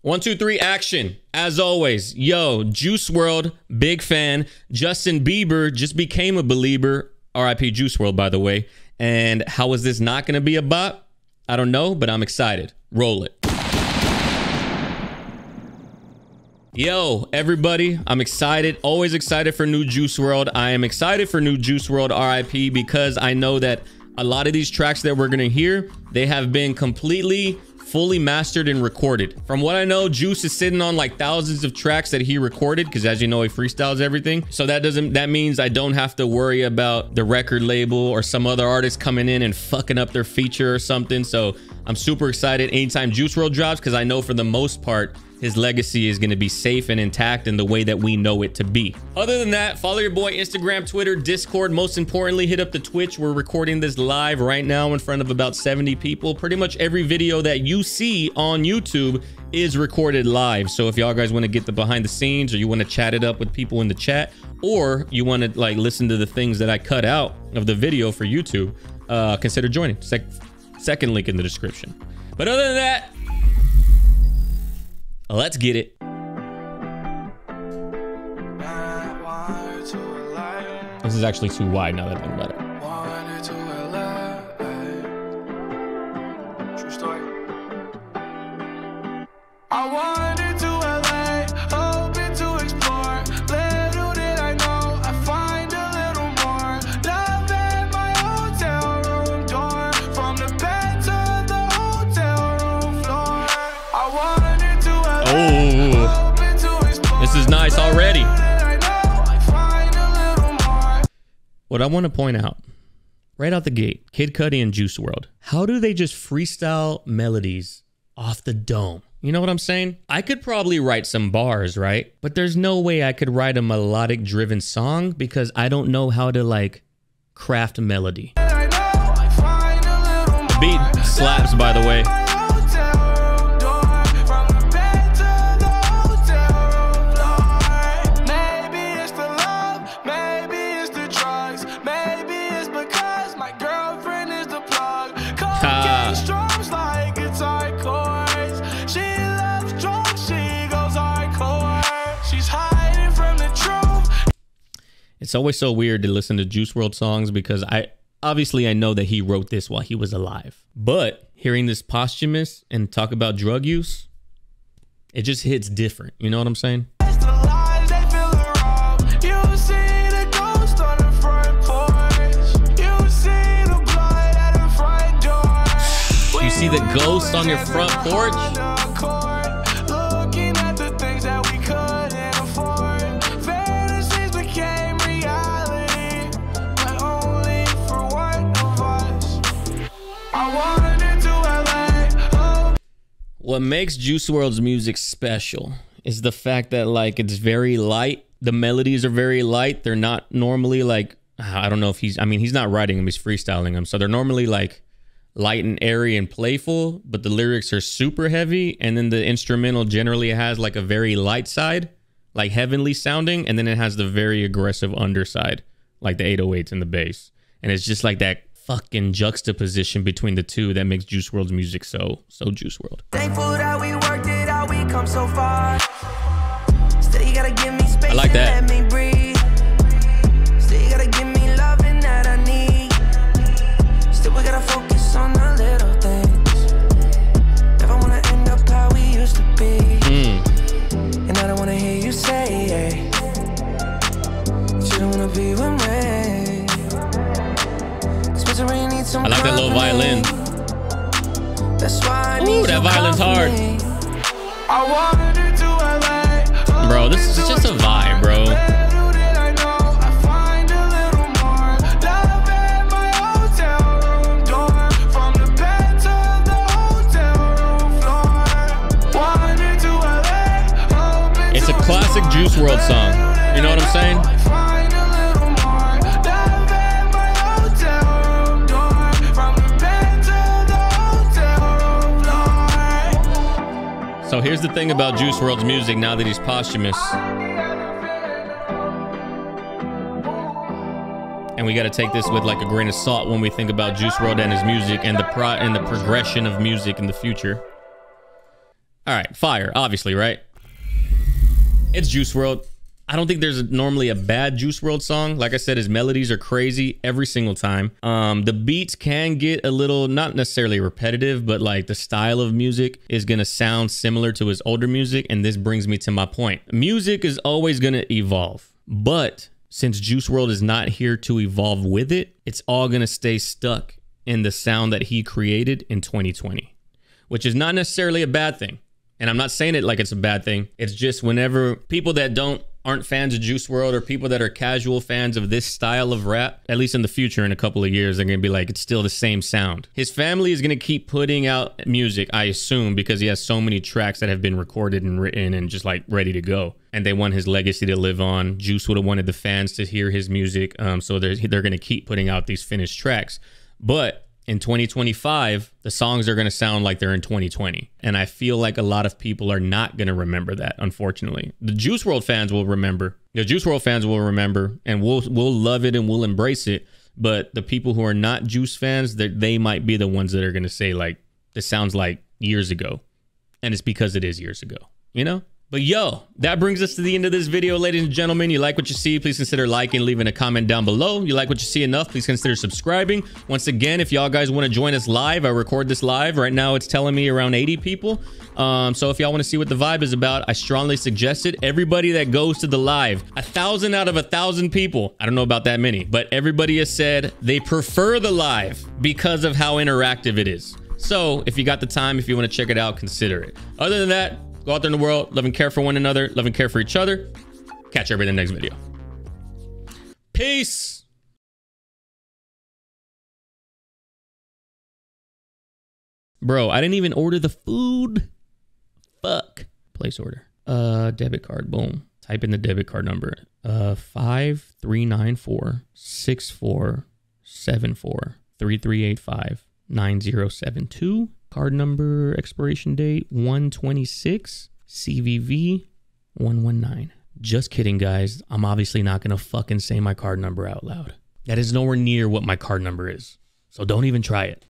1, 2, 3, action. As always, yo, Juice WRLD, big fan. Justin Bieber just became a belieber. RIP Juice WRLD, by the way. And how is this not going to be a bop? I don't know, but I'm excited. Roll it. Yo, everybody, I'm excited. Always excited for new Juice WRLD. I am excited for new Juice WRLD RIP because I know that a lot of these tracks that we're going to hear, they have been completely fully mastered and recorded. From what I know, Juice is sitting on like thousands of tracks that he recorded because, as you know, he freestyles everything. So that means I don't have to worry about the record label or some other artist coming in and fucking up their feature or something. So I'm super excited anytime Juice WRLD drops because I know for the most part his legacy is going to be safe and intact in the way that we know it to be. Other than that, follow your boy Instagram, Twitter, Discord. Most importantly, hit up the Twitch. We're recording this live right now in front of about 70 people. Pretty much every video that you see on YouTube is recorded live. So if y'all guys want to get the behind the scenes, or you want to chat it up with people in the chat, or you want to like listen to the things that I cut out of the video for YouTube, consider joining. Second link in the description. But other than that, let's get it. This is actually too wide now that I think about it. True story. I wanted to LA, hoping to explore. Little did I know I find a little more love at my hotel room door, from the bed to the hotel room floor. I wanted to LA, oh, this is nice already. What I want to point out right out the gate, Kid Cudi and Juice WRLD, how do they just freestyle melodies off the dome? You know what I'm saying? I could probably write some bars, right? But there's no way I could write a melodic driven song because I don't know how to like craft melody. The beat slaps, by the way. It's always so weird to listen to Juice WRLD songs because I know that he wrote this while he was alive. But hearing this posthumous and talk about drug use, it just hits different. You know what I'm saying? You see the ghost on your front porch? What makes Juice WRLD's music special is the fact that like it's very light. The melodies are very light. They're not normally like, I don't know if he's not writing them, he's freestyling them. So they're normally like light and airy and playful, but the lyrics are super heavy. And then the instrumental generally has like a very light side, like heavenly sounding. And then it has the very aggressive underside, like the 808s and the bass. And it's just like that fucking juxtaposition between the two that makes Juice WRLD's music so Juice WRLD. Thankful that we worked it out, we come so far. Still you gotta give me space, I like that. And let me breathe. Still you gotta give me loving that I need. Still we gotta focus on the little things. Never wanna end up how we used to be. And I don't wanna hear you say that you don't wanna be with me. I like that little violin. Ooh, that violin's hard. Bro, this is just a vibe, bro. It's a classic Juice WRLD song. You know what I'm saying? So here's the thing about Juice WRLD's music now that he's posthumous. And we got to take this with like a grain of salt when we think about Juice WRLD and his music and the progression of music in the future. All right, fire, obviously, right? It's Juice WRLD. I don't think there's normally a bad Juice WRLD song. Like I said, his melodies are crazy every single time. The beats can get a little, not necessarily repetitive, but like the style of music is gonna sound similar to his older music. And this brings me to my point. Music is always gonna evolve, but since Juice WRLD is not here to evolve with it, it's all gonna stay stuck in the sound that he created in 2020, which is not necessarily a bad thing. And I'm not saying it like it's a bad thing. It's just whenever people that aren't fans of Juice WRLD, or people that are casual fans of this style of rap, at least in the future, in a couple of years, they're gonna be like, it's still the same sound. His family is gonna keep putting out music, I assume, because he has so many tracks that have been recorded and written and just like ready to go. And they want his legacy to live on. Juice would have wanted the fans to hear his music, so they're gonna keep putting out these finished tracks. But in 2025, the songs are going to sound like they're in 2020. And I feel like a lot of people are not going to remember that, unfortunately. The Juice WRLD fans will remember. The Juice WRLD fans will remember, and we'll love it and we'll embrace it. But the people who are not Juice fans, they might be the ones that are going to say, like, this sounds like years ago. And it's because it is years ago, you know? But yo, that brings us to the end of this video, ladies and gentlemen. You like what you see, please consider liking and leaving a comment down below. You like what you see enough, please consider subscribing. Once again, if y'all guys want to join us live, I record this live. Right now, it's telling me around 80 people. So if y'all want to see what the vibe is about, I strongly suggest it. Everybody that goes to the live, 1,000 out of 1,000 people, I don't know about that many, but everybody has said they prefer the live because of how interactive it is. So if you got the time, if you want to check it out, consider it. Other than that, go out there in the world, love and care for one another, love and care for each other. Catch everybody in the next video. Peace. Bro, I didn't even order the food. Fuck. Place order. Debit card. Boom. Type in the debit card number. 5394-6474-3385-9072. Card number, expiration date 1/26, CVV 119. Just kidding, guys. I'm obviously not gonna fucking say my card number out loud. That is nowhere near what my card number is. So don't even try it.